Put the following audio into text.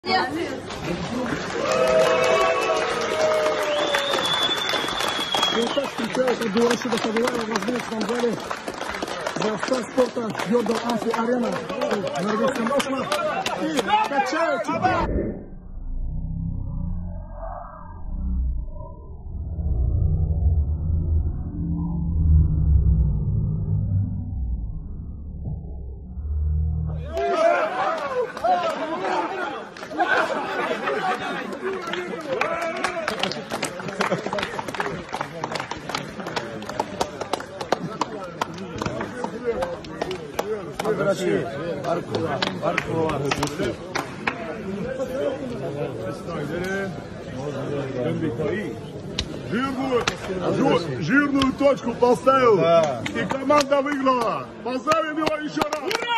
Итак, встречается Беларусь Садовая в Возможном зале за спорта Йордан Амфи Арена. Норвежская машина. И качают тебя. Жирную точку поставил, и команда выиграла. Поздравим его еще раз.